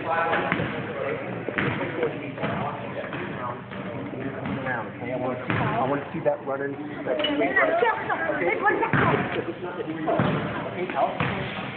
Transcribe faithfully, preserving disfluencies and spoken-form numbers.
Okay, I want to see, I want to see that running. That straight running. Okay. Okay, tell.